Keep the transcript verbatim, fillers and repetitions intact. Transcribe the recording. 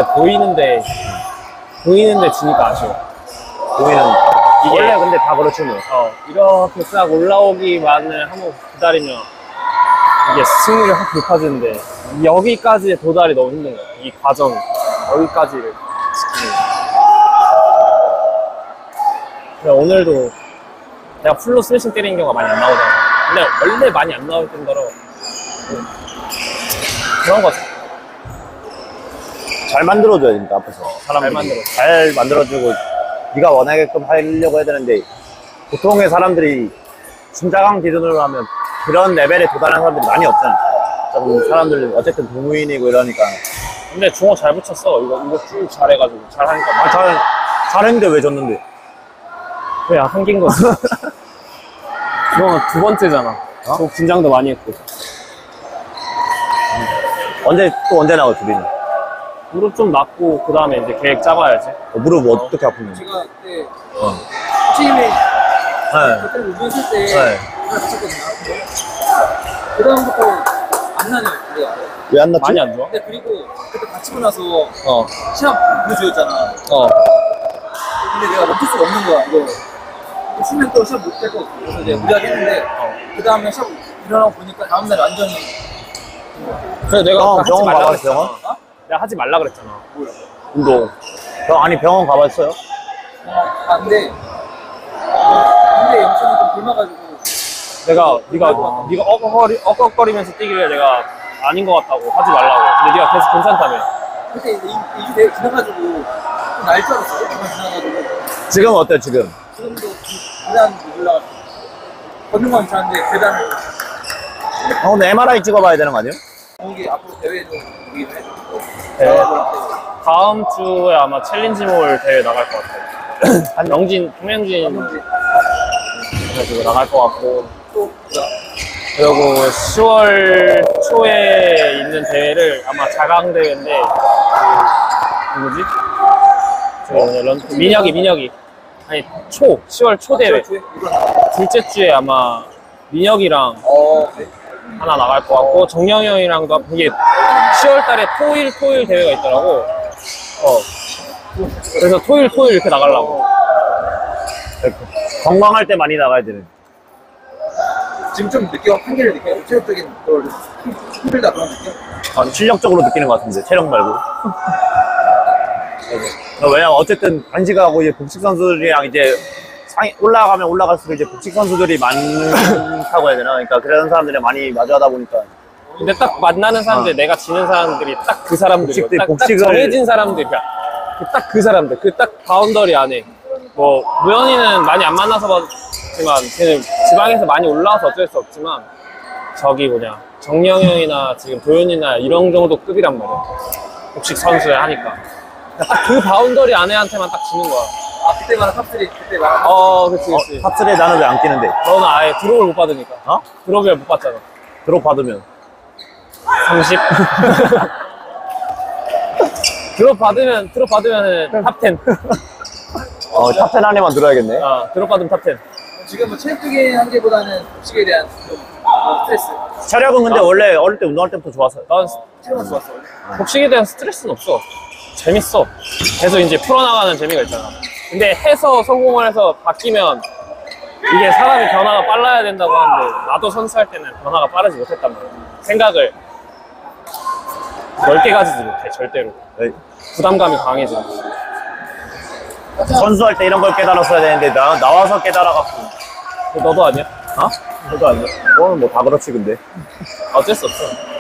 근데 보이는데 보이는데 지니까 아쉬워. 보이는 이게 원래 근데 다 그렇지 뭐. 어, 이렇게 싹 올라오기만을 한번 기다리면 이게 승률이 확 높아지는데 여기까지의 도달이 너무 힘든 거야. 이 과정 여기까지를 지키는. 근데 오늘도 내가 풀로 스매싱 때리는 경우가 많이 안 나오잖아. 근데 원래 많이 안 나올 뿐더러 그런 거지. 잘 만들어줘야 됩니다 앞에서 사람들이. 잘 만들어. 잘 만들어주고 네가 원하게끔 하려고 해야 되는데 보통의 사람들이 심자강 기준으로 하면 그런 레벨에 도달한 사람들이 많이 없잖아. 좀 사람들은 어쨌든 동호인이고 이러니까. 근데 중어 잘 붙였어. 이거 이거 쭉 잘해가지고 잘 하니까. 아, 잘 잘했는데 왜 졌는데? 그냥 한긴 거지. 중어는 두 번째잖아. 어? 또 긴장도 많이 했고. 언제 또 언제 나와 둘이는? 무릎 좀 맞고 그 다음에 이제 계획 짜봐야지. 어, 무릎 어. 어떻게 아픈지? 제가 그때 어. 팀에 네. 그때 운동했을 때 네. 그걸 다쳤거든요. 그 다음부터 안 나네요. 그래요. 왜 안 났지? 많이 안 좋아? 근데 그리고 그때 다치고 나서 어. 시합 무주였잖아. 어. 근데 내가 멈출 수가 없는 거야. 이거 쉬면 또 시합 못 될 것 같고. 그래서 이제 무리하게 했는데 그 다음에 시합 일어나고 보니까 다음날 완전히 그래 내가 병원, 하지 병원 말라 가봤어, 그랬잖아. 병원? 내가 하지 말라 그랬잖아. 뭐야. 운동. 병 아니 병원 가봤어요? 어, 갔는데 근데 영상이 좀 굶어가지고 내가 네가 아. 네가 어걱거리, 어걱거리면서 뛰길래 내가 아닌 것 같다고 하지 말라고. 근데 네가 계속 괜찮다며. 그때 이제 이 주 내가 지나가지고 날 줄 알았어. 정말 지나가지고 지금 어때 지금? 지금도 계단 올라가서 걷는 건 괜찮은데 계단을 어, 근데 엠알아이 찍어봐야 되는 거 아니에요? 거기 앞으로 대회 좀 보기로 해. 대회? 다음 주에 아마 챌린지몰 대회 나갈 것 같아. 한 영진, 김영진 해가지고 나갈 것 같고. 또 그리고 시월 초에 있는 대회를 아마 자강 대회인데 그 누구지? 저 런 민혁이 민혁이 아니 초 시월 초 대회 둘째 주에 아마 민혁이랑 어, 네. 하나 나갈 것 같고 정영이 형이랑도 이게 시월 달에 토일 토일 대회가 있더라고. 어 그래서 토일 토일 이렇게 나가려고. 건강할 때 많이 나가야 되는. 지금 좀 느껴 한계를 느껴 체력적인 걸 힘들다 그런 느낌. 아, 실력적으로 느끼는 것 같은데 체력 말고. 왜냐면 어쨌든 단식하고 이제 복식 선수들이랑 이제 상위 올라가면 올라갈수록 이제 복식 선수들이 많다고 해야 되나? 그러니까 그런 사람들이 많이 마주하다 보니까. 근데 딱 만나는 사람들, 어. 내가 지는 사람들이 딱 그 사람들이야. 복식들, 딱, 딱 복식을- 정해진 사람들이야. 딱 그 사람들, 그 딱 바운더리 안에. 뭐 무현이는 많이 안 만나서 봤지만 걔는 지방에서 많이 올라와서 어쩔 수 없지만 저기 뭐냐 정영영이나 지금 도현이나 이런 정도 급이란 말이야. 복식 선수야 하니까. 딱 그 바운더리 안에한테만 딱 지는 거야. 아 그때 말한 탑쓰리 그때 말한 어, 그치, 그치. 어, 탑쓰리에 나는 왜 안 끼는데? 너는 아예 드롭을 못 받으니까. 어? 드롭을 못 받잖아. 드롭 받으면. 삼십? 드롭 받으면, 드롭 받으면 탑 텐. 어, 탑텐 안에만 들어야겠네. 아, 드롭 받으면 탑 텐. 지금 뭐 체력적인 한계보다는 복식에 대한 좀 어, 스트레스. 체력은 근데 원래 어릴 때 운동할 때부터 좋았어요. 난 체력은 좋았어. 원래. 복식에 대한 스트레스는 없어. 재밌어. 계속 이제 풀어나가는 재미가 있잖아. 근데 해서 성공을 해서 바뀌면 이게 사람이 변화가 빨라야 된다고 하는데 나도 선수할 때는 변화가 빠르지 못했단 말이야. 생각을 넓게 가지지 못해, 절대로. 네. 부담감이 강해져. 선수할 때 이런 걸 깨달았어야 되는데 나, 나와서 깨달아갖고. 너도 아니야? 어? 그거 아니야. 그거는 뭐 다 그렇지 근데. 어쩔 수 없어.